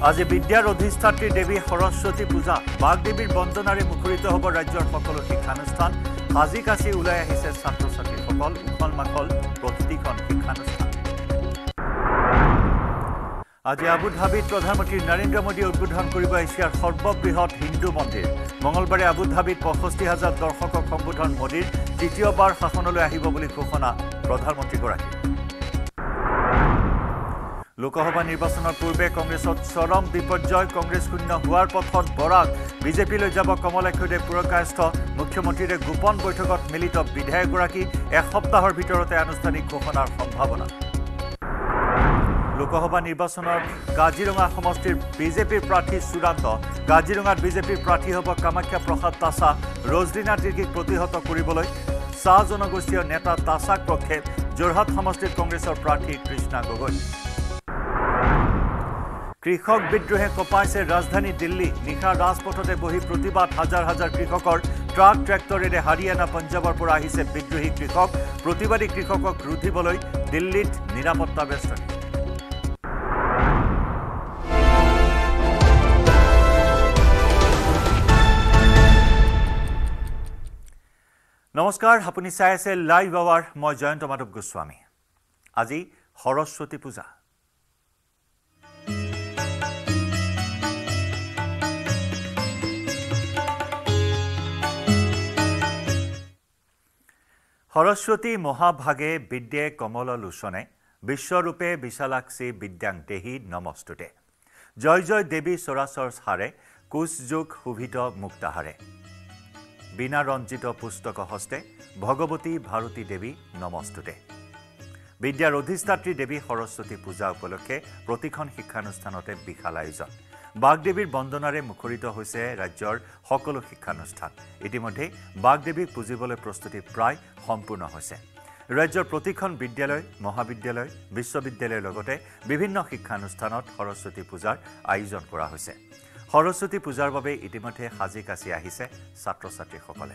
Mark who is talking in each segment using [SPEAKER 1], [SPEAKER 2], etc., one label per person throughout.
[SPEAKER 1] আজি বিদ্যাৰ অধিষ্ঠাত্ৰী দেৱী সৰস্বতী পূজা বাগদেৱীৰ বন্দনাৰে মুখৰিত হ'ব ৰাজ্যৰ সকলো শিক্ষানুষ্ঠান সাজি কাছি ওলাই আহিছে ছাত্ৰ ছাত্ৰীসকল উখল মাখল প্ৰতিখন শিক্ষানুষ্ঠান আজি আবু ধাবিত প্ৰধানমন্ত্ৰী নৰেন্দ্ৰ মোদীয়ে উদ্বোধন কৰিব এছিয়াৰ সৰ্ববৃহৎ হিন্দু মন্দিৰ মঙলবাৰে আবু ধাবিত ৬৫,০০০ দৰ্শকক সম্বোধন মোদীৰ তৃতীয়বাৰ শাসনলৈ আহিব বুলি ঘোষণা প্ৰধানমন্ত্ৰীগৰাকী লোকসভা নিৰ্বাচনৰ পূৰ্বে কংগ্ৰেছত চৰম বিপৰ্যয় কংগ্ৰেছ শূন্য হোৱাৰ পথত বৰাক বিজেপিলৈ যাব কমলাক্ষদেৱ পুৰকায়স্থ মুখ্যমন্ত্ৰীৰে গোপন বৈঠকত মিলিত বিধায়কগৰাকী এসপ্তাহৰ ভিতৰতে আনুষ্ঠানিক ঘোষণাৰ সম্ভাৱনা লোকসভা নিৰ্বাচনৰ কাজিৰঙা সমষ্টিৰ বিজেপিৰ প্ৰাৰ্থী চূড়ান্ত কাজিৰঙাত বিজেপিৰ প্ৰাৰ্থী হ'ব কামাখ্যা প্ৰসাদ তাছা ৰজদিনা তিৰ্গীক প্ৰতিহত কৰিবলৈ চাহ জনগোষ্ঠীয় নেতা তাছাক পক্ষে যোৰহাট সমষ্টিৰ কংগ্ৰেছৰ প্ৰাৰ্থী কৃষ্ণা গগৈ কৃষক বিদ্ৰোহে কপাইছে ৰাজধানী দিল্লী নিশা ৰাজপথতে বহি প্ৰতিবাদ হাজাৰ হাজাৰ কৃষকৰ ট্ৰাক ট্ৰেক্টৰেৰে হাৰিয়ানা পঞ্জাবৰ পৰা আহিছে বিদ্ৰোহী কৃষক প্ৰতিবাদী কৃষকক ৰুধিবলৈ দিল্লীত নিৰাপত্তা বেষ্টনী নমস্কাৰ আপুনি চাই আছে লাইভ আৱাৰ মই জয়ন্ত মাধৱ গোস্বামী আজি সৰস্বতী পূজা সৰস্বতী মহাভাগে বিদ্যে কমল লোচনে বিশ্বৰূপে বিশালাক্ষী বিদ্যাং দেহি নমস্তুতে জয় জয় দেৱী চৰাচৰ হাৰে কুশ যুগ শোভিত মুক্তাহাৰে বিনা ৰঞ্জিত পুস্তক হস্তে ভগৱতী ভাৰতী দেৱী নমস্তুতে বিদ্যাৰ অধিষ্ঠাত্ৰী দেৱী সৰস্বতী পূজা উপলক্ষে প্ৰতিখন শিক্ষানুষ্ঠানতে বিশাল আয়োজন বাগদেৱীৰ বন্দনাৰে মুখৰিত হৈছে ৰাজ্যৰ সকলো শিক্ষানুষ্ঠান ইতিমধ্যে বাগদেৱীক পুজিবলৈ প্ৰস্তুতি প্ৰায় সম্পূৰ্ণ হৈছে ৰাজ্যৰ প্ৰতিখন বিদ্যালয় মহাবিদ্যালয় বিশ্ববিদ্যালয়ৰ লগতে বিভিন্ন শিক্ষানুষ্ঠানত সৰস্বতী পূজাৰ আয়োজন কৰা হৈছে সৰস্বতী পূজাৰ বাবে ইতিমধ্যে সাজি কাছি আহিছে ছাত্ৰ ছাত্ৰীসকলে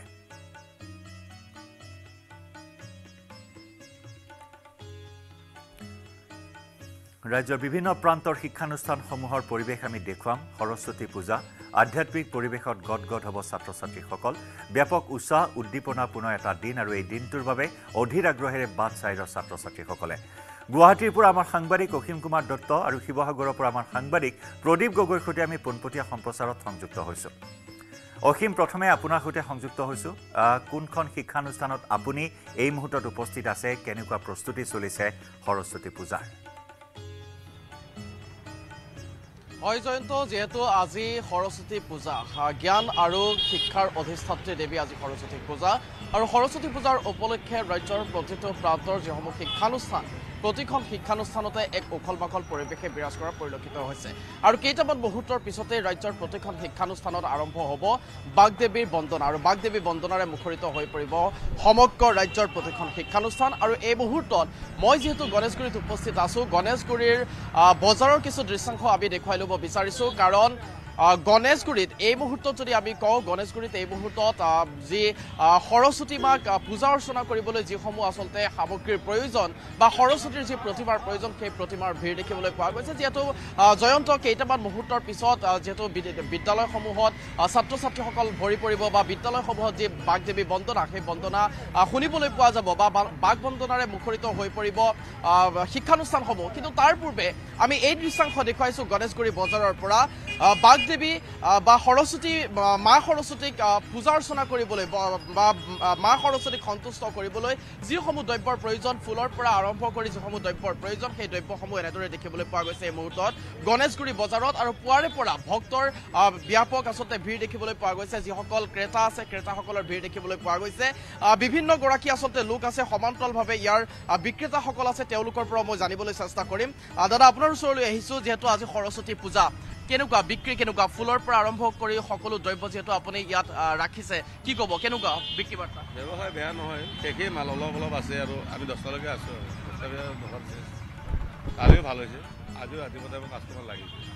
[SPEAKER 1] ৰাজ্যৰ বিভিন্ন প্ৰান্তৰ শিক্ষানুষ্ঠানসমূহৰ পৰিৱেশ আমি দেখুৱাম সৰস্বতী পূজা আধ্যাত্মিক পৰিৱেশত গদগদ হ'ব ছাত্ৰ ছাত্ৰীসকল ব্যাপক উৎসাহ উদ্দীপনাপূৰ্ণ এটা দিন আৰু এই দিনটোৰ বাবে অধীৰ আগ্ৰহেৰে বাট চাই ৰয় ছাত্ৰ ছাত্ৰীসকলে গুৱাহাটীৰ পৰা আমাৰ সাংবাদিক অসীম কুমাৰ দত্ত আৰু শিৱসাগৰৰ পৰা আমাৰ সাংবাদিক প্ৰদীপ গগৈৰ সৈতে আমি পোনপটীয়া সম্প্ৰচাৰত সংযুক্ত হৈছোঁ অসীম প্ৰথমে আপোনাৰ সৈতে সংযুক্ত হৈছোঁ কোনখন শিক্ষানুষ্ঠানত আপুনি এই মুহূৰ্তত উপস্থিত আছে কেনেকুৱা প্ৰস্তুতি চলিছে সৰস্বতী পূজাৰ
[SPEAKER 2] হয় জয়ন্ত যেহেতু আজি সৰস্বতী পূজা জ্ঞান আৰু শিক্ষাৰ অধিষ্ঠাত্ৰী দেৱী আজি সৰস্বতী পূজা আৰু সৰস্বতী পূজাৰ উপলক্ষে ৰাজ্যৰ প্ৰতিটো প্ৰান্তৰ যিসমূহ শিক্ষানুষ্ঠান প্ৰতিখন শিক্ষানুষ্ঠানতে এক উখল মাখল পৰিৱেশে বিৰাজ কৰা পৰিলক্ষিত হৈছে আৰু কেইটামান মুহূৰ্তৰ পিছতে ৰাজ্যৰ প্ৰতিখন শিক্ষানুষ্ঠানত আৰম্ভ হ'ব বাগদেৱীৰ বন্দনা আৰু বাগদেৱী বন্দনাৰে মুখৰিত হৈ পৰিব সমগ্ৰ ৰাজ্যৰ প্ৰতিখন শিক্ষানুষ্ঠান আৰু এই মুহূৰ্তত মই যেহেতু গণেশগুৰিত উপস্থিত আছোঁ গণেশগুৰিৰ বজাৰৰ কিছু দৃশ্যাংশ আমি দেখুৱাই ল'ব বিচাৰিছোঁ কাৰণ গণেশগুৰিত এই মুহূৰ্তত যদি আমি কওঁ গণেশগুৰিত এই মুহূৰ্তত যি সৰস্বতী মাক পূজা অৰ্চনা কৰিবলৈ যিসমূহ আচলতে সামগ্ৰীৰ প্ৰয়োজন বা সৰস্বতীৰ যি প্ৰতিমাৰ প্ৰয়োজন সেই প্ৰতিমাৰ ভিৰ দেখিবলৈ পোৱা গৈছে যিহেতু জয়ন্ত কেইটামান মুহূৰ্তৰ পিছত যিহেতু বিদ্যালয়সমূহত ছাত্ৰ ছাত্ৰীসকল ভৰি পৰিব বা বিদ্যালয়সমূহত যি বাগদেৱী বন্দনা সেই বন্দনা শুনিবলৈ পোৱা যাব বা বাগ বন্দনাৰে মুখৰিত হৈ পৰিব শিক্ষানুষ্ঠানসমূহ কিন্তু তাৰ পূৰ্বে আমি এই দৃশ্যাংশ দেখুৱাইছোঁ গণেশগুৰি বজাৰৰ পৰা বাগদেৱী বা সৰস্বতী মা সৰস্বতীক পূজা অৰ্চনা কৰিবলৈ বা মা সৰস্বতীক সন্তুষ্ট কৰিবলৈ যিসমূহ দ্ৰব্যৰ প্ৰয়োজন ফুলৰ পৰা আৰম্ভ কৰি যিসমূহ দ্ৰব্যৰ প্ৰয়োজন সেই দ্ৰব্যসমূহ এনেদৰে দেখিবলৈ পোৱা গৈছে এই মুহূৰ্তত গণেশগুৰি বজাৰত আৰু পুৱাৰে পৰা ভক্তৰ ব্যাপক আচলতে ভিৰ দেখিবলৈ পোৱা গৈছে যিসকল ক্ৰেতা আছে ক্ৰেতাসকলৰ ভিৰ দেখিবলৈ পোৱা গৈছে বিভিন্ন গৰাকী আচলতে লোক আছে সমান্তৰালভাৱে ইয়াৰ বিক্ৰেতাসকল আছে তেওঁলোকৰ পৰা মই জানিবলৈ চেষ্টা কৰিম দাদা আপোনাৰ ওচৰলৈ আহিছোঁ যিহেতু আজি সৰস্বতী পূজা কেনেকুৱা বিক্ৰী কেনেকুৱা ফুলৰ পৰা আৰম্ভ কৰি সকলো দ্ৰব্য যেহেতু আপুনি ইয়াত ৰাখিছে কি ক'ব কেনেকুৱা বিক্ৰী বাৰ্তা
[SPEAKER 3] ব্যৱসায় বেয়া নহয় শেষেই মাল অলপ অলপ আছে আৰু আমি 10টালৈকে আছোঁ কালিও ভাল হৈছে আজিও ৰাতিপুৱা কাষ্টমাৰ লাগিছে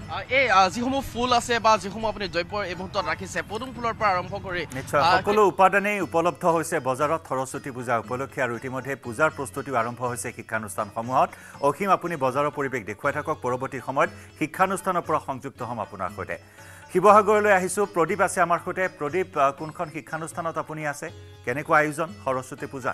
[SPEAKER 2] এই যিসমূহ ফুল আছে বা যিসমূহ আপুনি দ্ৰব্য এই মুহূৰ্তত ৰাখিছে পদুম ফুলৰ পৰা আৰম্ভ কৰি
[SPEAKER 1] নিশ্চয় সকলো উপাদানেই উপলব্ধ হৈছে বজাৰত সৰস্বতী পূজা উপলক্ষে আৰু ইতিমধ্যে পূজাৰ প্ৰস্তুতিও আৰম্ভ হৈছে শিক্ষানুষ্ঠানসমূহত অসীম আপুনি বজাৰৰ পৰিৱেশ দেখুৱাই থাকক পৰৱৰ্তী সময়ত শিক্ষানুষ্ঠানৰ পৰা সংযুক্ত হ'ম আপোনাৰ সৈতে শিৱসাগৰলৈ আহিছোঁ প্ৰদীপ আছে আমাৰ সৈতে প্ৰদীপ কোনখন শিক্ষানুষ্ঠানত আপুনি আছে কেনেকুৱা আয়োজন সৰস্বতী পূজাৰ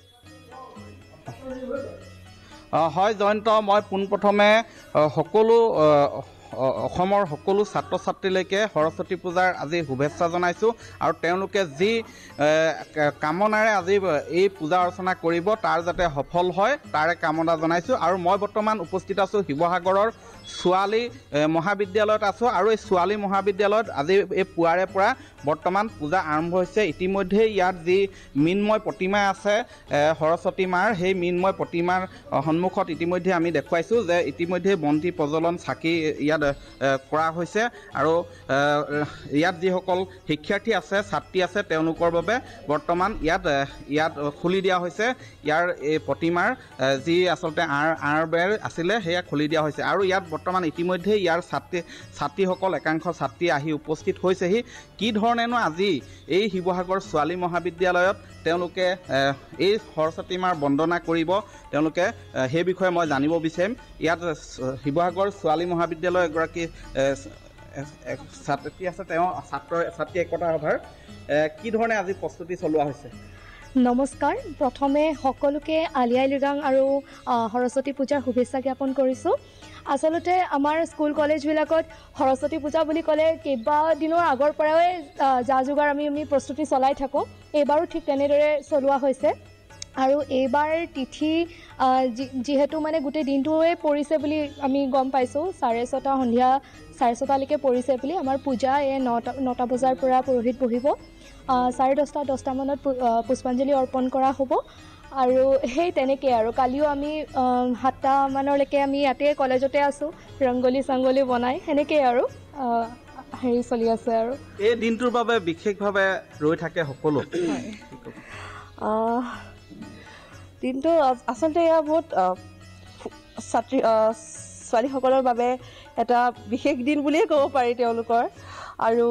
[SPEAKER 4] হয় জয়ন্ত মই পোনপ্ৰথমে সকলো অসমৰ সকলো ছাত্ৰ ছাত্ৰীলৈকে সৰস্বতী পূজাৰ আজি শুভেচ্ছা জনাইছোঁ আৰু তেওঁলোকে যি কামনাৰে আজি এই পূজা অৰ্চনা কৰিব তাৰ যাতে সফল হয় তাৰে কামনা জনাইছোঁ আৰু মই বৰ্তমান উপস্থিত আছোঁ শিৱসাগৰৰ ছোৱালী মহাবিদ্যালয়ত আছোঁ আৰু এই ছোৱালী মহাবিদ্যালয়ত আজি এই পুৱাৰে পৰা বৰ্তমান পূজা আৰম্ভ হৈছে ইতিমধ্যে ইয়াত যি মৃন্ময় প্ৰতিমা আছে সৰস্বতী মাৰ সেই মৃন্ময় প্ৰতিমাৰ সন্মুখত ইতিমধ্যে আমি দেখুৱাইছোঁ যে ইতিমধ্যে বন্তি প্ৰজ্বলন চাকি ইয়াত কৰা হৈছে আৰু ইয়াত যিসকল শিক্ষাৰ্থী আছে ছাত্ৰী আছে তেওঁলোকৰ বাবে বৰ্তমান ইয়াত খুলি দিয়া হৈছে ইয়াৰ এই প্ৰতিমাৰ যি আচলতে আঁৰ বেৰ আছিলে সেয়া খুলি দিয়া হৈছে আৰু ইয়াত বৰ্তমান ইতিমধ্যে ইয়াৰ ছাত্ৰীসকল একাংশ ছাত্ৰী আহি উপস্থিত হৈছেহি কি ধৰণেনো আজি এই শিৱসাগৰ ছোৱালী মহাবিদ্যালয়ত তেওঁলোকে এই সৰস্বতী মাৰ বন্দনা কৰিব তেওঁলোকে সেই বিষয়ে মই জানিব বিচাৰিম ইয়াত শিৱসাগৰ ছোৱালী মহাবিদ্যালয় এগৰাকী ছাত্ৰী আছে তেওঁ ছাত্ৰী একতা সভাৰ কি ধৰণে আজি প্ৰস্তুতি চলোৱা হৈছে
[SPEAKER 5] নমস্কাৰ প্ৰথমে সকলোকে আলি আই লৃগাং আৰু সৰস্বতী পূজাৰ শুভেচ্ছা জ্ঞাপন কৰিছোঁ আচলতে আমাৰ স্কুল কলেজবিলাকত সৰস্বতী পূজা বুলি ক'লে কেইবাদিনৰ আগৰ পৰাই যা যোগাৰ আমি প্ৰস্তুতি চলাই থাকোঁ এইবাৰো ঠিক তেনেদৰে চলোৱা হৈছে আৰু এইবাৰ তিথি যিহেতু মানে গোটেই দিনটোৱে পৰিছে বুলি আমি গম পাইছোঁ 6:30 সন্ধিয়া 6:30লৈকে পৰিছে বুলি আমাৰ পূজা এই 9টা বজাৰ পৰা পুৰোহিত বহিব 10:30 মানত পুষ্পাঞ্জলি অৰ্পণ কৰা হ'ব আৰু সেই তেনেকৈ আৰু কালিও আমি 7টা মানলৈকে আমি ইয়াতে কলেজতে আছোঁ ৰংগলী চাংগলী বনাই সেনেকৈ আৰু হেৰি চলি আছে আৰু
[SPEAKER 4] এই দিনটোৰ বাবে বিশেষভাৱে ৰৈ থাকে সকলো
[SPEAKER 6] দিনটো আচলতে এয়া বহুত ছোৱালীসকলৰ বাবে এটা বিশেষ দিন বুলিয়ে ক'ব পাৰি তেওঁলোকৰ আৰু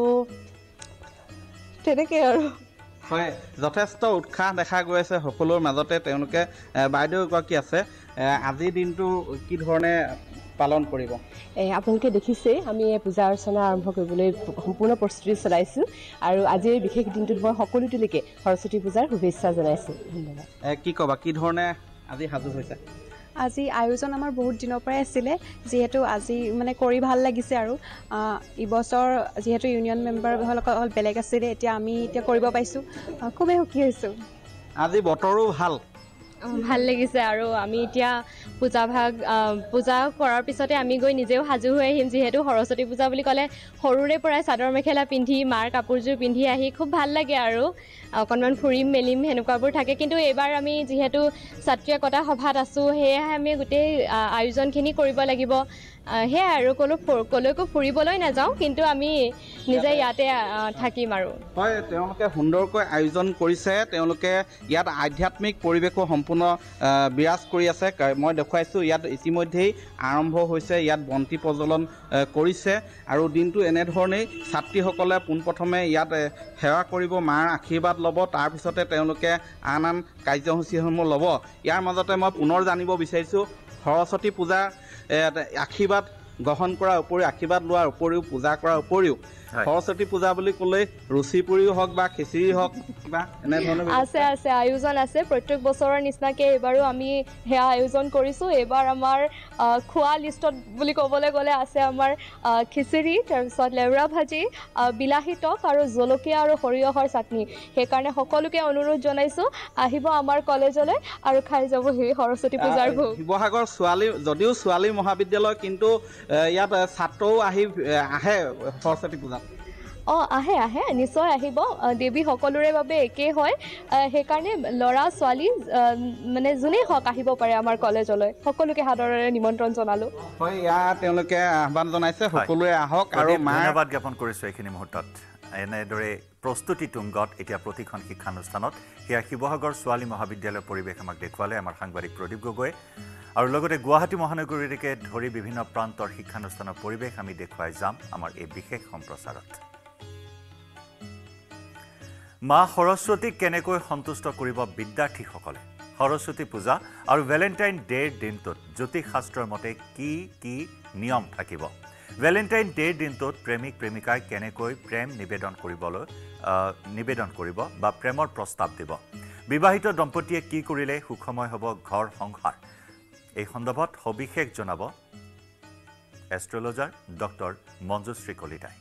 [SPEAKER 6] তেনেকৈ আৰু
[SPEAKER 4] হয় যথেষ্ট উৎসাহ দেখা গৈ আছে সকলোৰ মাজতে তেওঁলোকে বাইদেউ এগৰাকী আছে আজিৰ দিনটো কি ধৰণে পালন কৰিব
[SPEAKER 6] আপোনালোকে দেখিছেই আমি এই পূজা অৰ্চনা আৰম্ভ কৰিবলৈ সম্পূৰ্ণ প্ৰস্তুতি চলাইছোঁ আৰু আজিৰ বিশেষ দিনটোত মই সকলোলৈকে সৰস্বতী পূজাৰ শুভেচ্ছা জনাইছোঁ ধন্যবাদ
[SPEAKER 4] কি ক'বা কি ধৰণে আজি সাজু হৈছে
[SPEAKER 7] আজি আয়োজন আমাৰ বহুত দিনৰ পৰাই আছিলে যিহেতু আজি মানে কৰি ভাল লাগিছে আৰু ইবছৰ যিহেতু ইউনিয়ন মেম্বাৰসকল বেলেগ আছিলে এতিয়া আমি কৰিব পাইছোঁ খুবেই সুখী হৈছোঁ
[SPEAKER 4] আজি বতৰো
[SPEAKER 5] ভাল লাগিছে আৰু আমি এতিয়া পূজা কৰাৰ পিছতে আমি গৈ নিজেও সাজু হৈ আহিম যিহেতু সৰস্বতী পূজা বুলি ক'লে সৰুৰে পৰাই চাদৰ মেখেলা পিন্ধি মাৰ কাপোৰযোৰ পিন্ধি আহি খুব ভাল লাগে আৰু অকণমান ফুৰিম মেলিম সেনেকুৱাবোৰ থাকে কিন্তু এইবাৰ আমি যিহেতু ছাত্ৰী একতা সভাত আছোঁ সেয়েহে আমি গোটেই আয়োজনখিনি কৰিব লাগিব সেয়াই আৰু কলৈকো ফুৰিবলৈ নাযাওঁ কিন্তু আমি নিজে ইয়াতে থাকিম আৰু
[SPEAKER 4] হয় তেওঁলোকে সুন্দৰকৈ আয়োজন কৰিছে তেওঁলোকে ইয়াত আধ্যাত্মিক পৰিৱেশো সম্পূৰ্ণ বিৰাজ কৰি আছে মই দেখুৱাইছোঁ ইয়াত ইতিমধ্যেই আৰম্ভ হৈছে ইয়াত বন্তি প্ৰজ্বলন কৰিছে আৰু দিনটো এনেধৰণেই ছাত্ৰীসকলে পোনপ্ৰথমে ইয়াত সেৱা কৰিব মাৰ আশীৰ্বাদ ল'ব তাৰপিছতে তেওঁলোকে আন কাৰ্যসূচীসমূহ ল'ব ইয়াৰ মাজতে মই পুনৰ জানিব বিচাৰিছোঁ সৰস্বতী পূজা আশীৰ্বাদ গ্ৰহণ কৰাৰ উপৰিও আশীৰ্বাদ লোৱাৰ উপৰিও পূজা কৰাৰ উপৰিও সৰস্বতী পূজা বুলি ক'লে ৰুচি পুৰিও হওক বা খিচিৰি হওক কিবা এনেধৰণৰ
[SPEAKER 5] আছে আয়োজন আছে প্ৰত্যেক বছৰৰ নিচিনাকৈ এইবাৰো আমি সেয়া আয়োজন কৰিছোঁ এইবাৰ আমাৰ খোৱা লিষ্টত বুলি ক'বলৈ গ'লে আছে আমাৰ খিচিৰি তাৰপিছত লেউৰা ভাজি বিলাহী টক আৰু জলকীয়া আৰু সৰিয়হৰ চাটনি সেইকাৰণে সকলোকে অনুৰোধ জনাইছোঁ আহিব আমাৰ কলেজলৈ আৰু খাই যাবহি সৰস্বতী পূজাৰ ভোগ
[SPEAKER 4] শিৱসাগৰ যদিও ছোৱালী মহাবিদ্যালয় কিন্তু ইয়াত ছাত্ৰও আহে সৰস্বতী পূজাত
[SPEAKER 5] আহে নিশ্চয় আহিব দেৱী সকলোৰে বাবে একেই হয় সেইকাৰণে ল'ৰা ছোৱালী মানে যোনেই হওক আহিব পাৰে আমাৰ কলেজলৈ সকলোকে সাদৰেৰে নিমন্ত্ৰণ জনালোঁ
[SPEAKER 4] হয় ইয়াত তেওঁলোকে আহ্বান জনাইছে সকলোৱে আহক আৰু
[SPEAKER 1] ধন্যবাদ জ্ঞাপন কৰিছোঁ এইখিনি মুহূৰ্তত এনেদৰে প্ৰস্তুতি তুংগত এতিয়া প্ৰতিখন শিক্ষানুষ্ঠানত সেয়া শিৱসাগৰ ছোৱালী মহাবিদ্যালয়ৰ পৰিৱেশ আমাক দেখুৱালে আমাৰ সাংবাদিক প্ৰদীপ গগৈ আৰু লগতে গুৱাহাটী মহানগৰীকে ধৰি বিভিন্ন প্ৰান্তৰ শিক্ষানুষ্ঠানৰ পৰিৱেশ আমি দেখুৱাই যাম আমাৰ এই বিশেষ সম্প্ৰচাৰত মা সৰস্বতীক কেনেকৈ সন্তুষ্ট কৰিব বিদ্যাৰ্থীসকলে সৰস্বতী পূজা আৰু ভেলেণ্টাইন ডেৰ দিনটোত জ্যোতিষ শাস্ত্ৰৰ মতে কি কি নিয়ম থাকিব ভেলেণ্টাইন ডেৰ দিনটোত প্ৰেমিক প্ৰেমিকাই কেনেকৈ প্ৰেম নিবেদন কৰিব বা প্ৰেমৰ প্ৰস্তাৱ দিব বিবাহিত দম্পতীয়ে কি কৰিলে সুখময় হ'ব ঘৰ সংসাৰ এই সন্দৰ্ভত সবিশেষ জনাব এষ্ট্ৰলজাৰ ডক্টৰ মঞ্জুশ্ৰী কলিতাই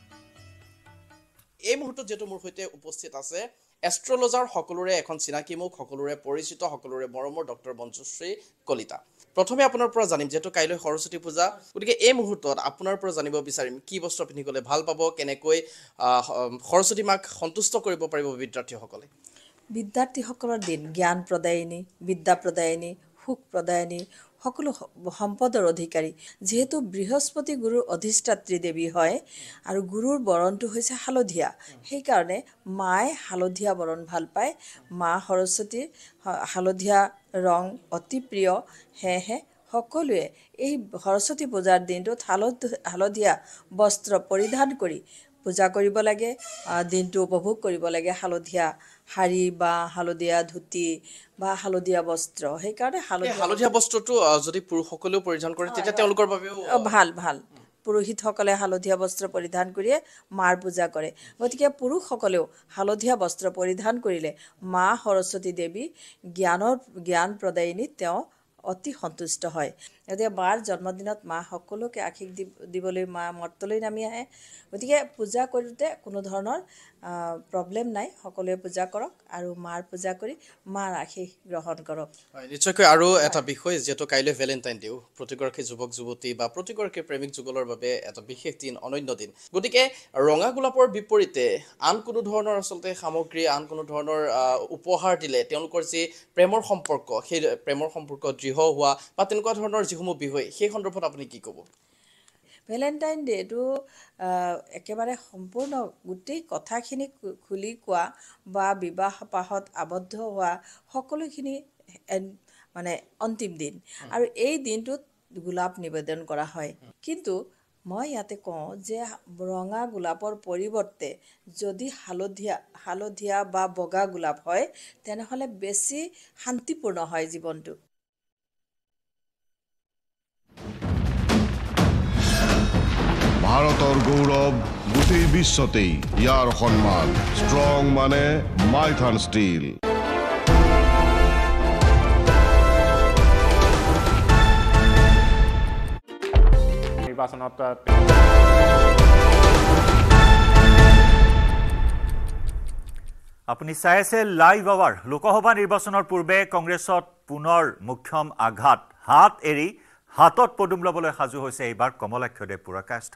[SPEAKER 2] এই মুহূৰ্তত যেটো মোৰ সৈতে উপস্থিত আছে এষ্ট্ৰলজাৰ সকলোৰে এখন চিনাকি মুখ সকলোৰে পৰিচিত সকলোৰে মৰমৰ ডক্টৰ মঞ্জুশ্ৰী কলিতা প্ৰথমে আপোনাৰ পৰা জানিম যেটো কাইলৈ সৰস্বতী পূজা গতিকে এই মুহূৰ্তত আপোনাৰ পৰা জানিব বিচাৰিম কি বস্ত্ৰ পিন্ধি গলে ভাল পাব কেনেকৈ সৰস্বতী মাক সন্তুষ্ট কৰিব পাৰিব বিদ্যাৰ্থীসকলে
[SPEAKER 8] বিদ্যাৰ্থীসকলৰ দিন জ্ঞান প্ৰদায়িনী বিদ্যা প্ৰদায়িনী সুখ প্ৰদায়িনী সকলো সম্পদৰ অধিকাৰী যেহেতু বৃহস্পতি গুৰুৰ অধিষ্ঠাত্ৰী দেৱী হয় আৰু গুৰুৰ বৰণটো হৈছে হালধীয়া সেই কাৰণে মায়ে হালধীয়া বৰণ ভাল পায় মা সৰস্বতীৰ হালধীয়া ৰং অতি প্ৰিয় হেহে সকলোৱে এই সৰস্বতী পূজাৰ দিনটোত হালধীয়া বস্ত্ৰ পৰিধান কৰি পূজা কৰিব লাগে দিনটো উপভোগ কৰিব লাগে হালধীয়া শাৰী বা হালধীয়া ধুতি বা হালধীয়া বস্ত্ৰ সেই কাৰণে
[SPEAKER 2] হালধীয়া বস্ত্ৰটো যদি পুৰুষসকলেও পৰিধান কৰে তেতিয়া তেওঁলোকৰ বাবেও
[SPEAKER 8] ভাল পুৰোহিতসকলে হালধীয়া বস্ত্ৰ পৰিধান কৰিয়ে মাৰ পূজা কৰে গতিকে পুৰুষসকলেও হালধীয়া বস্ত্ৰ পৰিধান কৰিলে মা সৰস্বতী দেৱী জ্ঞান প্ৰদায়িনী তেওঁ অতি সন্তুষ্ট হয় গতিকে মাৰ জন্মদিনত মা সকলোকে আশীষ দিবলৈ মা মৰ্তলৈ নামি আহে গতিকে পূজা কৰোঁতে কোনো ধৰণৰ প্ৰব্লেম নাই সকলোৱে পূজা কৰক আৰু মাৰ পূজা কৰি মাৰ আশীষ গ্ৰহণ কৰক
[SPEAKER 2] নিশ্চয়কৈ আৰু এটা বিষয় যেটো কাইলৈ ভেলেণ্টাইন ডে প্ৰতিগৰাকী যুৱক যুৱতী বা প্ৰতিগৰাকী প্ৰেমিক যুগলৰ বাবে এটা বিশেষ দিন অনন্য দিন গতিকে ৰঙা গোলাপৰ বিপৰীতে আন কোনো ধৰণৰ আচলতে সামগ্ৰী আন কোনো ধৰণৰ উপহাৰ দিলে তেওঁলোকৰ যে প্ৰেমৰ সম্পৰ্ক সেই প্ৰেমৰ সম্পৰ্ক দৃঢ় হোৱা বা তেনেকুৱা ধৰণৰ যিসমূহ বিষয় সেই সন্দৰ্ভত আপুনি কি ক'ব
[SPEAKER 8] ভেলেণ্টাইন ডেটো একেবাৰে সম্পূৰ্ণ গোটেই কথাখিনি খুলি কোৱা বা বিবাহ পাশত আবদ্ধ হোৱা সকলোখিনি মানে অন্তিম দিন আৰু এই দিনটোত গোলাপ নিবেদন কৰা হয় কিন্তু মই ইয়াতে কওঁ যে ৰঙা গোলাপৰ পৰিৱৰ্তে যদি হালধীয়া বা বগা গোলাপ হয় তেনেহ'লে বেছি শান্তিপূৰ্ণ হয় জীৱনটো
[SPEAKER 9] ভাৰতৰ গৌৰৱ গোটেই বিশ্বতেই ইয়াৰ সন্মান ষ্ট্ৰং মানে মাইথান ষ্টীল
[SPEAKER 10] নিৰ্বাচনত
[SPEAKER 1] আপুনি চাই আছে লাইভ আৱাৰ লোকসভা নিৰ্বাচনৰ পূৰ্বে কংগ্ৰেছত পুনৰ মুখ্যম আঘাত হাত এৰি হাতত পদুম ল'বলৈ সাজু হৈছে এইবাৰ কমলাক্ষদেৱ পুৰকায়স্থ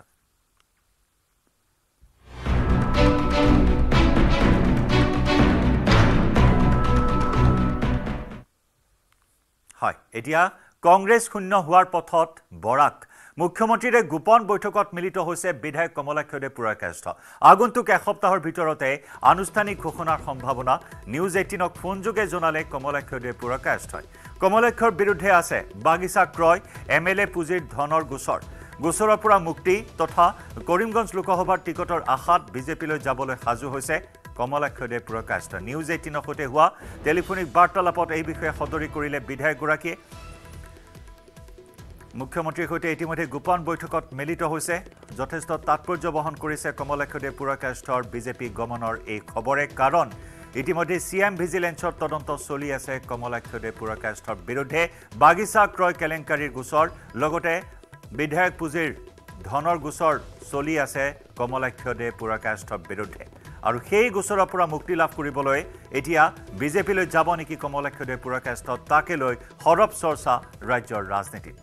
[SPEAKER 1] হয় এতিয়া কংগ্ৰেছ শূন্য হোৱাৰ পথত বৰাক মুখ্যমন্ত্ৰীৰে গোপন বৈঠকত মিলিত হৈছে বিধায়ক কমলাক্ষদেৱ পুৰকায়স্থ আগন্তুক এসপ্তাহৰ ভিতৰতে আনুষ্ঠানিক ঘোষণাৰ সম্ভাৱনা নিউজ 18ক ফোনযোগে জনালে কমলাক্ষদেৱ পুৰকায়স্থই কমলাক্ষৰ বিৰুদ্ধে আছে বাগিচা ক্ৰয় এমএলএ পুঁজিৰ ধনৰ গোচৰৰ পৰা মুক্তি তথা কৰিমগঞ্জ লোকসভাৰ টিকটৰ আশাত বিজেপিলৈ যাবলৈ সাজু হৈছে কমলাক্ষদেৱ পুৰকায়স্থ নিউজ 18ৰ সৈতে হোৱা টেলিফোনিক বাৰ্তালাপত এই বিষয়ে সদৰি কৰিলে বিধায়কগৰাকীয়ে মুখ্যমন্ত্ৰীৰ সৈতে ইতিমধ্যে গোপন বৈঠকত মিলিত হৈছে যথেষ্ট তাৎপৰ্য বহন কৰিছে কমলাক্ষদেৱ পুৰকায়স্থৰ বিজেপি গমনৰ এই খবৰে কাৰণ ইতিমধ্যে সিএম ভিজিলেন্সৰ তদন্ত চলি আছে কমলাক্ষদেৱ পুৰকায়স্থৰ বিৰুদ্ধে বাগিচা ক্ৰয় কেলেংকাৰীৰ গোচৰ লগতে বিধায়ক পুঁজিৰ ধনৰ গোচৰ চলি আছে কমলাক্ষদেৱ পুৰকায়স্থৰ বিৰুদ্ধে আৰু সেই গোচৰৰ পৰা মুক্তি লাভ কৰিবলৈ এতিয়া বিজেপিলৈ যাব নেকি কমলাক্ষদেৱ পুৰকায়স্থ তাকে লৈ সৰব চৰ্চা ৰাজ্যৰ ৰাজনীতিত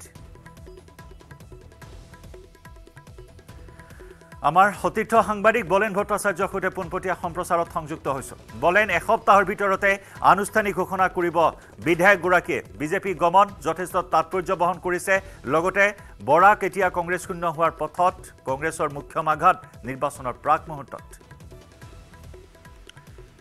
[SPEAKER 1] আমাৰ সতীৰ্থ সাংবাদিক বলেন ভট্টাচাৰ্যৰ সৈতে পোনপটীয়া সম্প্ৰচাৰত সংযুক্ত হৈছো বলেন এসপ্তাহৰ ভিতৰতে আনুষ্ঠানিক ঘোষণা কৰিব বিধায়কগৰাকীয়ে বিজেপি গমন যথেষ্ট তাৎপৰ্য বহন কৰিছে লগতে বৰাক এতিয়া কংগ্ৰেছ শূন্য হোৱাৰ পথত কংগ্ৰেছৰ মুখ্যম আঘাত নিৰ্বাচনৰ প্ৰাক মুহূৰ্তত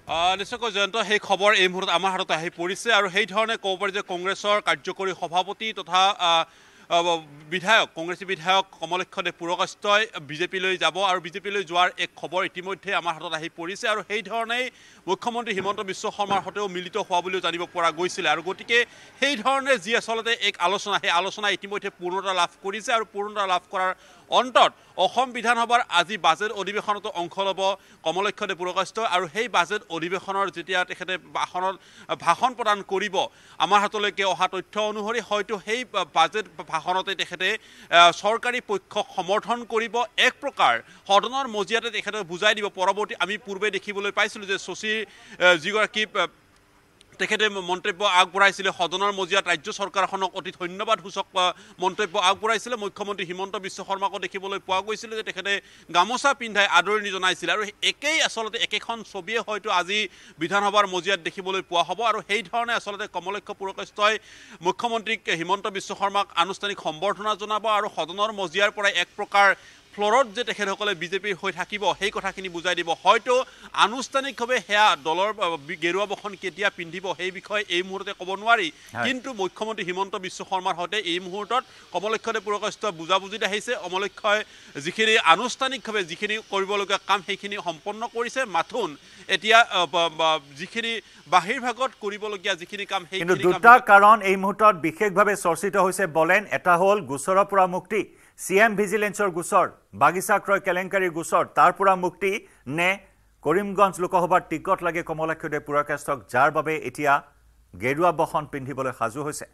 [SPEAKER 3] নিশ্চয়কৈ জয়ন্ত সেই খবৰ এই মুহূৰ্তত আমাৰ হাতত আহি পৰিছে আৰু সেই ধৰণে ক'ব পাৰি যে কংগ্ৰেছৰ কাৰ্যকৰী সভাপতি তথা বিধায়ক কংগ্ৰেছী বিধায়ক কমলেশ্বদেৱ পুৰকাষ্টই বিজেপিলৈ যাব আৰু বিজেপিলৈ যোৱাৰ এক খবৰ ইতিমধ্যে আমাৰ হাতত আহি পৰিছে আৰু সেই ধৰণেই মুখ্যমন্ত্ৰী হিমন্ত বিশ্ব শৰ্মাৰ সৈতেও মিলিত হোৱা বুলিও জানিব পৰা গৈছিলে আৰু গতিকে সেই ধৰণে যি আচলতে এক আলোচনা সেই আলোচনা ইতিমধ্যে পূৰ্ণতা লাভ কৰিছে আৰু পূৰ্ণতা লাভ কৰাৰ অন্তত অসম বিধানসভাৰ আজি বাজেট অধিৱেশনতো অংশ ল'ব কমলেশ্বদেৱ পুৰকাষ্ট আৰু সেই বাজেট অধিৱেশনৰ যেতিয়া তেখেতে ভাষণ প্ৰদান কৰিব আমাৰ হাতলৈকে অহা তথ্য অনুসৰি হয়তো সেই বাজেট ভাষণতে তেখেতে চৰকাৰী পক্ষক সমৰ্থন কৰিব এক প্ৰকাৰ সদনৰ মজিয়াতে তেখেতে বুজাই দিব পৰৱৰ্তী আমি পূৰ্বে দেখিবলৈ পাইছিলোঁ যে শশীৰ যিগৰাকী তেখেতে মন্তব্য আগবঢ়াইছিলে সদনৰ মজিয়াত ৰাজ্য চৰকাৰখনক অতি ধন্যবাদসূচক মন্তব্য আগবঢ়াইছিলে মুখ্যমন্ত্ৰী হিমন্ত বিশ্ব শৰ্মাকো দেখিবলৈ পোৱা গৈছিলে যে তেখেতে গামোচা পিন্ধাই আদৰণি জনাইছিলে আৰু একেই আচলতে একেখন ছবিয়ে হয়তো আজি বিধানসভাৰ মজিয়াত দেখিবলৈ পোৱা হ'ব আৰু সেই ধৰণে আচলতে কমলেশ্বদেৱ পুৰকাষ্টই মুখ্যমন্ত্ৰীক হিমন্ত বিশ্ব শৰ্মাক আনুষ্ঠানিক সম্বৰ্ধনা জনাব আৰু সদনৰ মজিয়াৰ পৰা এক প্ৰকাৰ ফ্লৰত যে তেখেতসকলে বিজেপিৰ হৈ থাকিব সেই কথাখিনি বুজাই দিব হয়তো আনুষ্ঠানিকভাৱে সেয়া দলৰ গেৰুৱা বসন কেতিয়া পিন্ধিব সেই বিষয়ে এই মুহূৰ্ততে ক'ব নোৱাৰি কিন্তু মুখ্যমন্ত্ৰী হিমন্ত বিশ্ব শৰ্মাৰ সৈতে এই মুহূৰ্তত কমলেশ্বদেৱ পুৰকাষ্ট বুজাবুজিত আহিছে কমলেশ্বই যিখিনি আনুষ্ঠানিকভাৱে যিখিনি কৰিবলগীয়া কাম সেইখিনি সম্পন্ন কৰিছে মাথোন এতিয়া যিখিনি বাহিৰ ভাগত কৰিবলগীয়া যিখিনি কাম
[SPEAKER 1] কিন্তু দুটা কাৰণ এই মুহূৰ্তত বিশেষভাৱে চৰ্চিত হৈছে বলেন এটা হ'ল গোচৰৰ পৰা মুক্তি CM ভিজিলেন্সৰ গোচৰ বাগিচা ক্ৰয় কেলেংকাৰীৰ গোচৰ তাৰ পৰা মুক্তি নে কৰিমগঞ্জ লোকসভাৰ টিকট লাগে কমলেশ্বদেৱ পুৰকাষ্টক যাৰ বাবে এতিয়া গেৰুৱা বসন পিন্ধিবলৈ সাজু হৈছে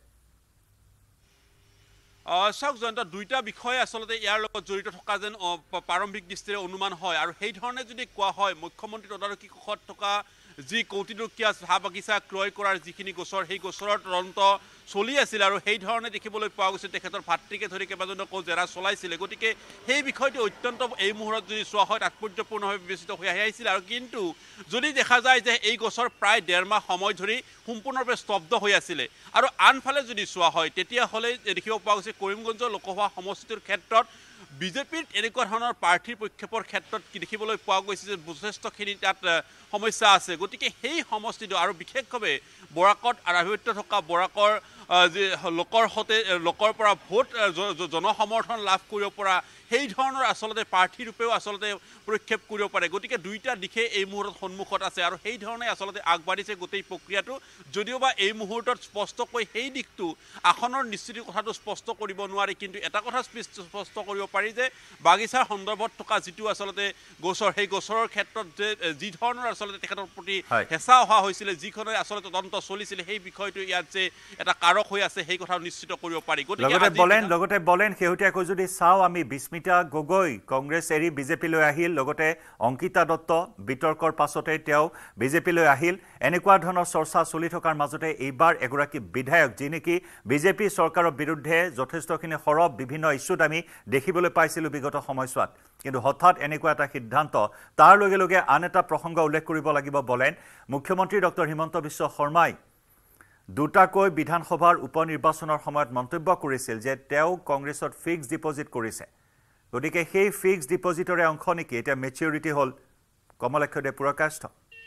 [SPEAKER 3] চাওক জয়ন্ত দুইটা বিষয়ে আচলতে ইয়াৰ লগত জড়িত থকা যেন প্ৰাৰম্ভিক দৃষ্টিৰে অনুমান হয় আৰু সেই ধৰণে যদি কোৱা হয় মুখ্যমন্ত্ৰী তদাৰকী কক্ষত থকা যি কৌটিলকীয়া চাহ বাগিচা ক্ৰয় কৰাৰ যিখিনি গোচৰ সেই গোচৰৰ তদন্ত চলি আছিল আৰু সেই ধৰণে দেখিবলৈ পোৱা গৈছে তেখেতৰ ভাতৃকে ধৰি কেইবাজনকো জেৰা চলাইছিলে গতিকে সেই বিষয়টো অত্যন্ত এই মুহূৰ্তত যদি চোৱা হয় তাৎপৰ্যপূৰ্ণভাৱে বিবেচিত হৈ আহিছিল আৰু কিন্তু যদি দেখা যায় যে এই গোচৰ প্ৰায় 1.5 মাহ সময় ধৰি সম্পূৰ্ণৰূপে স্তব্ধ হৈ আছিলে আৰু আনফালে যদি চোৱা হয় তেতিয়াহ'লে দেখিব পোৱা গৈছে কৰিমগঞ্জ লোকসভা সমষ্টিৰ ক্ষেত্ৰত বিজেপিৰ এনেকুৱা ধৰণৰ প্ৰাৰ্থীৰ প্ৰক্ষেপৰ ক্ষেত্ৰত কি দেখিবলৈ পোৱা গৈছে যে যথেষ্টখিনি তাত সমস্যা আছে গতিকে সেই সমষ্টিটো আৰু বিশেষভাৱে বৰাকত আধিপত্য থকা বৰাকৰ যে লোকৰ পৰা ভোট জনসমৰ্থন লাভ কৰিব পৰা সেই ধৰণৰ আচলতে প্ৰাৰ্থীৰূপেও আচলতে প্ৰক্ষেপ কৰিব পাৰে গতিকে দুইটা দিশে এই মুহূৰ্তত সন্মুখত আছে আৰু সেই ধৰণে আচলতে আগবাঢ়িছে গোটেই প্ৰক্ৰিয়াটো যদিওবা এই মুহূৰ্তত স্পষ্টকৈ সেই দিশটো আসনৰ নিশ্চিতিৰ কথাটো স্পষ্ট কৰিব নোৱাৰি কিন্তু এটা কথা স্পষ্ট কৰিব পাৰি যে বাগিচাৰ সন্দৰ্ভত থকা যিটো আচলতে গোচৰ সেই গোচৰৰ ক্ষেত্ৰত যে যি ধৰণৰ আচলতে তেখেতৰ প্ৰতি হেঁচা অহা হৈছিলে যিখনে আচলতে তদন্ত চলিছিলে সেই বিষয়টো ইয়াত যে এটা কাৰক হৈ আছে সেই কথা নিশ্চিত কৰিব পাৰি
[SPEAKER 1] লগতে বলেন শেহতীয়াকৈ যদি চাওঁ আমি বিস্মিতা গগৈ কংগ্ৰেছ এৰি বিজেপিলৈ আহিল লগতে অংকিতা দত্ত বিতৰ্কৰ পাছতে তেওঁ বিজেপিলৈ আহিল এনেকুৱা ধৰণৰ চৰ্চা চলি থকাৰ মাজতে এইবাৰ এগৰাকী বিধায়ক যি নেকি বিজেপি চৰকাৰৰ বিৰুদ্ধে যথেষ্টখিনি সৰব বিভিন্ন ইস্যুত আমি দেখিবলৈ পাইছিলোঁ বিগত সময়ছোৱাত কিন্তু হঠাৎ এনেকুৱা এটা সিদ্ধান্ত তাৰ লগে লগে আন এটা প্ৰসংগ উল্লেখ কৰিব লাগিব বলেন মুখ্যমন্ত্ৰী ডক্টৰ হিমন্ত বিশ্ব শৰ্মাই দুটাকৈ বিধানসভাৰ উপনিৰ্বাচনৰ সময়ত মন্তব্য কৰিছিল যে তেওঁ কংগ্ৰেছত ফিক্স ডিপজিট কৰিছে গতিকে সেই ফিক্স ডিপজিটৰে অংশ নেকি এতিয়া মেচিউৰিটি হ'ল কমলেশ্বদেৱ পুৰকাষ্ট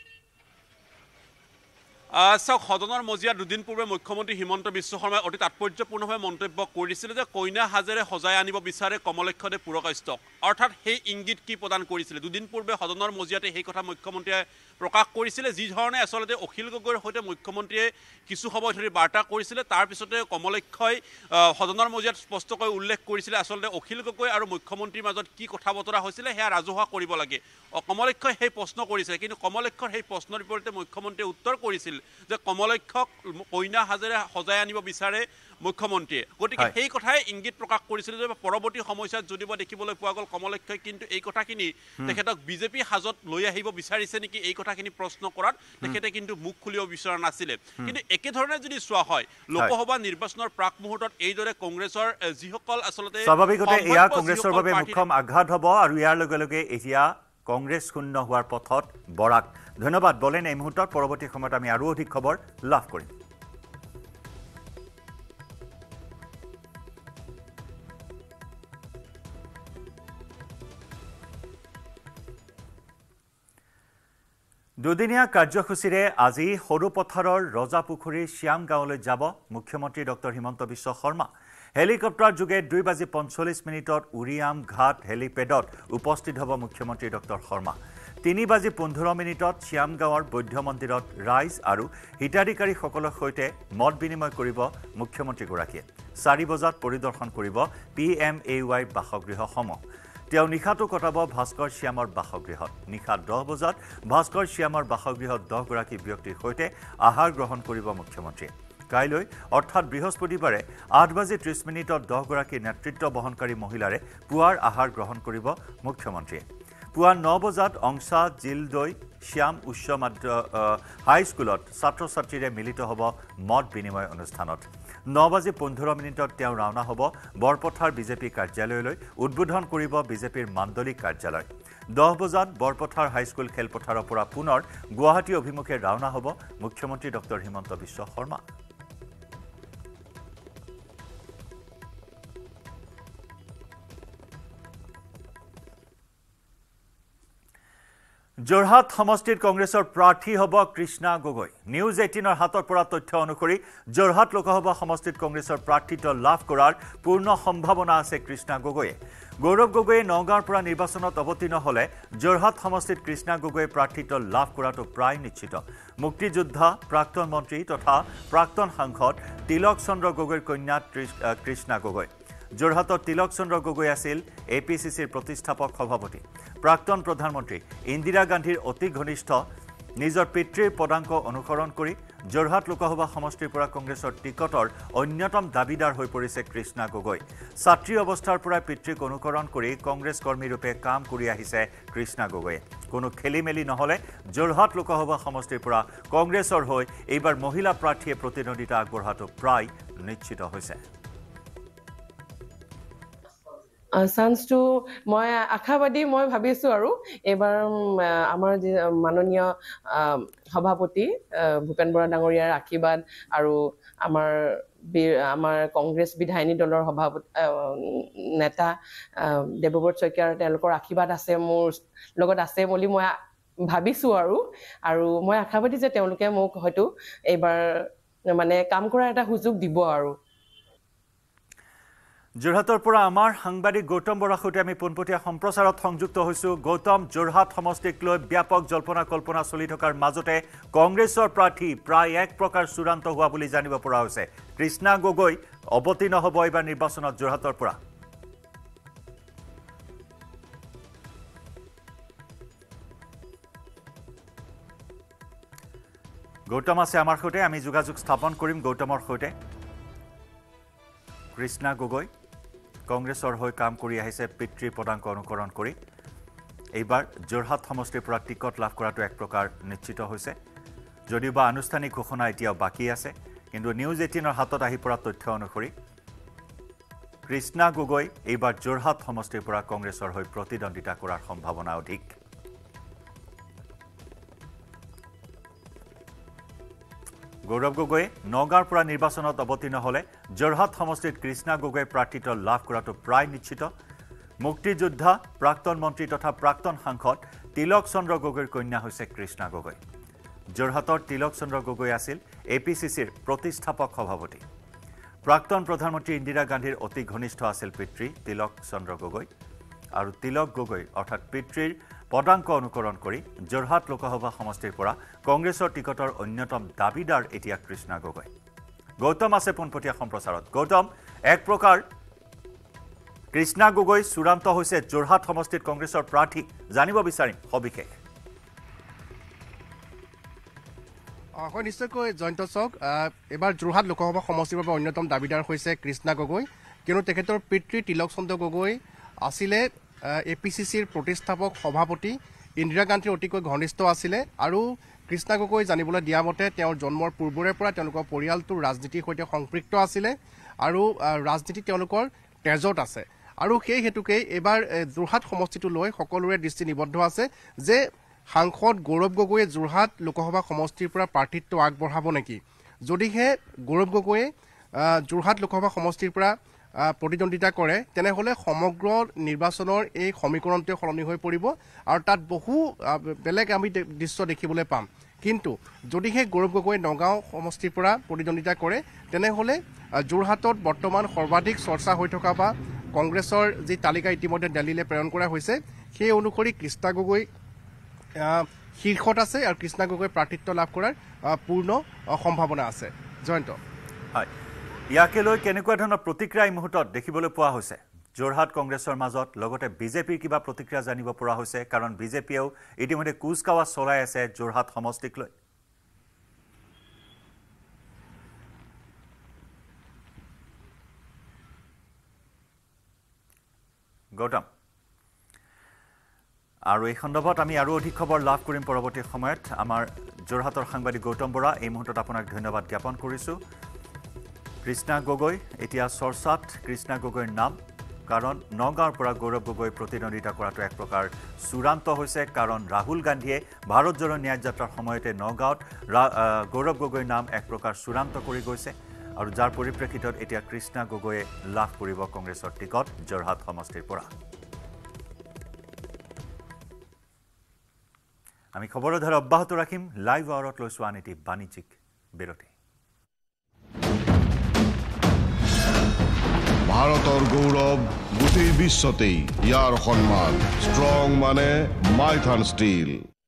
[SPEAKER 3] চাওক সদনৰ মজিয়াত দুদিন পূৰ্বে মুখ্যমন্ত্ৰী হিমন্ত বিশ্ব শৰ্মাই অতি তাৎপৰ্যপূৰ্ণভাৱে মন্তব্য কৰিছিলে যে কইনা হাজেৰে সজাই আনিব বিচাৰে কমলেশ্বদেৱ পুৰকাষ্টক অৰ্থাৎ সেই ইংগিত কি প্ৰদান কৰিছিলে দুদিন পূৰ্বে সদনৰ মজিয়াতে সেই কথা মুখ্যমন্ত্ৰীয়ে প্ৰকাশ কৰিছিলে যি ধৰণে আচলতে অখিল গগৈৰ সৈতে মুখ্যমন্ত্ৰীয়ে কিছু সময় ধৰি বাৰ্তা কৰিছিলে তাৰ পিছতে কমলেশ্বই সদনৰ মজিয়াত স্পষ্টকৈ উল্লেখ কৰিছিলে আচলতে অখিল গগৈ আৰু মুখ্যমন্ত্ৰীৰ মাজত কি কথা বতৰা হৈছিলে সেয়া ৰাজহুৱা কৰিব লাগে কমলেশ্বই সেই প্ৰশ্ন কৰিছিলে কিন্তু কমলেশ্বৰ সেই প্ৰশ্নৰ বিপৰীতে মুখ্যমন্ত্ৰীয়ে উত্তৰ কৰিছিল যে কমলেশ্বক কইনা হাজেৰে সজাই আনিব বিচাৰে মুখ্যমন্ত্ৰীয়ে গতিকে সেই কথাই ইংগিত প্ৰকাশ কৰিছিল যে পৰৱৰ্তী সময়ছোৱাত যদিও দেখিবলৈ পোৱা গ'ল কমলেশ্বই কিন্তু এই কথাখিনি তেখেতক বিজেপি হাজত লৈ আহিব বিচাৰিছে নেকি এই কথাখিনি প্ৰশ্ন কৰাত তেখেতে কিন্তু মুখ খুলিব বিচৰা নাছিলে কিন্তু একেধৰণে যদি চোৱা হয় লোকসভা নিৰ্বাচনৰ প্ৰাক মুহূৰ্তত এইদৰে কংগ্ৰেছৰ যিসকল আচলতে
[SPEAKER 1] স্বাভাৱিকতে এয়া কংগ্ৰেছৰ বাবে মুখ্যম আঘাত হ'ব আৰু ইয়াৰ লগে লগে এতিয়া কংগ্ৰেছ শূন্য হোৱাৰ পথত বৰাক ধন্যবাদ বলেন এই মুহূৰ্তত পৰৱৰ্তী সময়ত আমি আৰু অধিক খবৰ লাভ কৰিম দুদিনীয়া কাৰ্যসূচীৰে আজি সৰুপথাৰৰ ৰজাপুখুৰীৰ শ্যামগাঁৱলৈ যাব মুখ্যমন্ত্ৰী ডক্টৰ হিমন্ত বিশ্ব শৰ্মা। হেলিকপ্টাৰ যোগে 2:45 উৰিয়াম ঘাট হেলিপেডত উপস্থিত হ'ব মুখ্যমন্ত্ৰী ডক্টৰ শৰ্মা। 3:15 শ্যামগাঁৱৰ বৌদ্ধ মন্দিৰত ৰাইজ আৰু হিতাধিকাৰীসকলৰ সৈতে মত বিনিময় কৰিব মুখ্যমন্ত্ৰীগৰাকীয়ে। 4 বজাত পৰিদৰ্শন কৰিব PMAY বাসগৃহসমূহ। তেওঁ নিশাটো কটাব ভাস্কৰ শ্যামৰ বাসগৃহত। নিশা 10 বজাত ভাস্কৰ শ্যামৰ বাসগৃহত 10 গৰাকী ব্যক্তিৰ সৈতে আহাৰ গ্ৰহণ কৰিব মুখ্যমন্ত্ৰীয়ে। কাইলৈ অৰ্থাৎ বৃহস্পতিবাৰে 8:30 10 গৰাকী নেতৃত্ব বহনকাৰী মহিলাৰে পুৱাৰ আহাৰ গ্ৰহণ কৰিব মুখ্যমন্ত্ৰীয়ে। পুৱা 9 বজাত অংশা জিলদৈ শ্যাম উচ্চ হাইস্কুলত ছাত্ৰ ছাত্ৰীৰে মিলিত হ'ব মত বিনিময় অনুষ্ঠানত। 9:15 তেওঁ ৰাওনা হ'ব বৰপথাৰ বিজেপি কাৰ্যালয়লৈ। উদ্বোধন কৰিব বিজেপিৰ মাণ্ডলিক কাৰ্যালয়। 10 বজাত বৰপথাৰ হাইস্কুল খেলপথাৰৰ পৰা পুনৰ গুৱাহাটী অভিমুখে ৰাওনা হ'ব মুখ্যমন্ত্ৰী ডক্টৰ হিমন্ত বিশ্ব শৰ্মা। যোৰহাট সমষ্টিত কংগ্ৰেছৰ প্ৰাৰ্থী হ'ব কৃষ্ণা গগৈ। নিউজ 18ৰ হাতৰ পৰা তথ্য অনুসৰি যোৰহাট লোকসভা সমষ্টিত কংগ্ৰেছৰ প্ৰাৰ্থিত্ব লাভ কৰাৰ পূৰ্ণ সম্ভাৱনা আছে কৃষ্ণা গগৈয়ে। গৌৰৱ গগৈয়ে নগাঁৱৰ পৰা নিৰ্বাচনত অৱতীৰ্ণ হ'লে যোৰহাট সমষ্টিত কৃষ্ণা গগৈয়ে প্ৰাৰ্থিত্ব লাভ কৰাটো প্ৰায় নিশ্চিত। মুক্তিযোদ্ধা প্ৰাক্তন মন্ত্ৰী তথা প্ৰাক্তন সাংসদ তিলক চন্দ্ৰ গগৈৰ কন্যা কৃষ্ণা গগৈ। যোৰহাটত তিলক চন্দ্ৰ গগৈ আছিল APCCৰ প্ৰতিষ্ঠাপক সভাপতি। প্ৰাক্তন প্ৰধানমন্ত্ৰী ইন্দিৰা গান্ধীৰ অতি ঘনিষ্ঠ। নিজৰ পিতৃৰ পদাংক অনুসৰণ কৰি যোৰহাট লোকসভা সমষ্টিৰ পৰা কংগ্ৰেছৰ টিকটৰ অন্যতম দাবীদাৰ হৈ পৰিছে কৃষ্ণা গগৈ। ছাত্ৰী অৱস্থাৰ পৰা পিতৃক অনুকৰণ কৰি কংগ্ৰেছ কৰ্মীৰূপে কাম কৰি আহিছে কৃষ্ণা গগৈয়ে। কোনো খেলিমেলি নহ'লে যোৰহাট লোকসভা সমষ্টিৰ পৰা কংগ্ৰেছৰ হৈ এইবাৰ মহিলা প্ৰাৰ্থীয়ে প্ৰতিদ্বন্দ্বিতা আগবঢ়াটো প্ৰায় নিশ্চিত হৈছে।
[SPEAKER 11] চান্সটো মই আশাবাদী মই ভাবিছোঁ আৰু এইবাৰ আমাৰ যি মাননীয় সভাপতি ভূপেন বৰা ডাঙৰীয়াৰ আশীৰ্বাদ আৰু আমাৰ কংগ্ৰেছ বিধায়িনী দলৰ সভাপতি নেতা দেৱব্ৰত শইকীয়াৰ তেওঁলোকৰ আশীৰ্বাদ আছে মোৰ লগত আছে বুলি মই ভাবিছোঁ আৰু মই আশাবাদী যে তেওঁলোকে মোক হয়তো এইবাৰ মানে কাম কৰাৰ এটা সুযোগ দিব আৰু।
[SPEAKER 1] যোৰহাটৰ পৰা আমাৰ সাংবাদিক গৌতম বৰাৰ সৈতে আমি পোনপটীয়া সম্প্ৰচাৰত সংযুক্ত হৈছোঁ। গৌতম, যোৰহাট সমষ্টিক লৈ ব্যাপক জল্পনা কল্পনা চলি থকাৰ মাজতে কংগ্ৰেছৰ প্ৰাৰ্থী প্ৰায় এক প্ৰকাৰ চূড়ান্ত হোৱা বুলি জানিব পৰা হৈছে। কৃষ্ণা গগৈ অৱতীৰ্ণ হ'ব এইবাৰ নিৰ্বাচনত যোৰহাটৰ পৰা। গৌতম আছে আমাৰ সৈতে, আমি যোগাযোগ স্থাপন কৰিম গৌতমৰ সৈতে। কৃষ্ণা গগৈ কংগ্ৰেছৰ হৈ কাম কৰি আহিছে পিতৃৰ পদাংক অনুকৰণ কৰি। এইবাৰ যোৰহাট সমষ্টিৰ পৰা টিকট লাভ কৰাটো এক প্ৰকাৰ নিশ্চিত হৈছে, যদিও বা আনুষ্ঠানিক ঘোষণা এতিয়াও বাকী আছে। কিন্তু নিউজ 18ৰ হাতত আহি পৰা তথ্য অনুসৰি কৃষ্ণা গগৈ এইবাৰ যোৰহাট সমষ্টিৰ পৰা কংগ্ৰেছৰ হৈ প্ৰতিদ্বন্দ্বিতা কৰাৰ সম্ভাৱনা অধিক। গৌৰৱ গগৈয়ে নগাঁৱৰ পৰা নিৰ্বাচনত অৱতীৰ্ণ হ'লে যোৰহাট সমষ্টিত কৃষ্ণা গগৈয়ে প্ৰাৰ্থিত্ব লাভ কৰাটো প্ৰায় নিশ্চিত। মুক্তিযোদ্ধা প্ৰাক্তন মন্ত্ৰী তথা প্ৰাক্তন সাংসদ তিলক চন্দ্ৰ গগৈৰ কন্যা হৈছে কৃষ্ণা গগৈ। যোৰহাটৰ তিলক চন্দ্ৰ গগৈ আছিল APCCৰ প্ৰতিষ্ঠাপক সভাপতি। প্ৰাক্তন প্ৰধানমন্ত্ৰী ইন্দিৰা গান্ধীৰ অতি ঘনিষ্ঠ আছিল পিতৃ তিলক চন্দ্ৰ গগৈ। আৰু তিলক গগৈ অৰ্থাৎ পিতৃৰ পদাংক অনুকৰণ কৰি যোৰহাট লোকসভা সমষ্টিৰ পৰা কংগ্ৰেছৰ টিকটৰ অন্যতম দাবীদাৰ এতিয়া কৃষ্ণা গগৈ। গৌতম আছে পোনপটীয়া সম্প্ৰচাৰত। গৌতম, এক প্ৰকাৰ কৃষ্ণা গগৈ চূড়ান্ত হৈছে যোৰহাট সমষ্টিত কংগ্ৰেছৰ প্ৰাৰ্থী, জানিব বিচাৰিম সবিশেষ।
[SPEAKER 2] হয়, নিশ্চয়কৈ জয়ন্ত চক, এবাৰ যোৰহাট লোকসভা সমষ্টিৰ বাবে অন্যতম দাবীদাৰ হৈছে কৃষ্ণা গগৈ, কিয়নো তেখেতৰ পিতৃ তিলক চন্দ্ৰ গগৈ আছিলে APCCৰ প্ৰতিষ্ঠাপক সভাপতি। ইন্দিৰা গান্ধীৰ অতিকৈ ঘনিষ্ঠ আছিলে আৰু কৃষ্ণা গগৈ জানিবলৈ দিয়া মতে তেওঁৰ জন্মৰ পূৰ্বৰে পৰা তেওঁলোকৰ পৰিয়ালটো ৰাজনীতিৰ সৈতে সম্পৃক্ত আছিলে আৰু ৰাজনীতি তেওঁলোকৰ তেজত আছে। আৰু সেই হেতুকেই এইবাৰ যোৰহাট সমষ্টিটো লৈ সকলোৰে দৃষ্টি নিবদ্ধ আছে যে সাংসদ গৌৰৱ গগৈয়ে যোৰহাট লোকসভা সমষ্টিৰ পৰা প্ৰাৰ্থিত্ব আগবঢ়াব নেকি। যদিহে গৌৰৱ গগৈয়ে যোৰহাট লোকসভা সমষ্টিৰ পৰা
[SPEAKER 12] প্ৰতিদ্বন্দ্বিতা কৰে তেনেহ'লে সমগ্ৰ নিৰ্বাচনৰ এই সমীকৰণটোৱে সলনি হৈ পৰিব আৰু তাত বহু বেলেগ আমি দৃশ্য দেখিবলৈ পাম কিন্তু যদিহে গৌৰৱ গগৈ নগাঁও সমষ্টিৰ পৰা প্ৰতিদ্বন্দ্বিতা কৰে তেনেহ'লে যোৰহাটত বৰ্তমান সৰ্বাধিক চৰ্চা হৈ থকা বা কংগ্ৰেছৰ যি তালিকা ইতিমধ্যে দিল্লীলৈ প্ৰেৰণ কৰা হৈছে সেই অনুসৰি কৃষ্ণা গগৈ শীৰ্ষত আছে আৰু কৃষ্ণা গগৈ প্ৰাৰ্থিত্ব লাভ কৰাৰ পূৰ্ণ সম্ভাৱনা আছে জয়ন্ত
[SPEAKER 1] হয় ইয়াকে লৈ কেনেকুৱা ধৰণৰ প্ৰতিক্ৰিয়া এই মুহূৰ্তত দেখিবলৈ পোৱা হৈছে যোৰহাট কংগ্ৰেছৰ মাজত লগতে বিজেপিৰ কিবা প্ৰতিক্ৰিয়া জানিব পৰা হৈছে কাৰণ বিজেপিয়েও ইতিমধ্যে কুচকাৱা চলাই আছে যোৰহাট সমষ্টিক লৈ গৌতম আৰু এই সন্দৰ্ভত আমি আৰু অধিক খবৰ লাভ কৰিম পৰৱৰ্তী সময়ত আমাৰ যোৰহাটৰ সাংবাদিক গৌতম বৰা এই মুহূৰ্তত আপোনাক ধন্যবাদ জ্ঞাপন কৰিছোঁ কৃষ্ণা গগৈ এতিয়া চৰ্চাত কৃষ্ণা গগৈৰ নাম কাৰণ নগাঁৱৰ পৰা গৌৰৱ গগৈ প্ৰতিদ্বন্দ্বিতা কৰাটো এক প্ৰকাৰ চূড়ান্ত হৈছে কাৰণ ৰাহুল গান্ধীয়ে ভাৰত জোড়ো ন্যায় যাত্ৰাৰ সময়তে নগাঁৱত গৌৰৱ গগৈৰ নাম এক প্ৰকাৰ চূড়ান্ত কৰি গৈছে আৰু যাৰ পৰিপ্ৰেক্ষিতত এতিয়া কৃষ্ণা গগৈয়ে লাভ কৰিব কংগ্ৰেছৰ টিকট যোৰহাট সমষ্টিৰ পৰা আমি খবৰৰ ধাৰা অব্যাহত ৰাখিম লাইভ আৱাৰত লৈছোঁ আন এটি বাণিজ্যিক বিৰতি
[SPEAKER 9] ভাৰতৰ গৌৰৱ গোটেই বিশ্বতেই ইয়াৰ সন্মান ষ্ট্ৰং মানে মাইথান ষ্টীল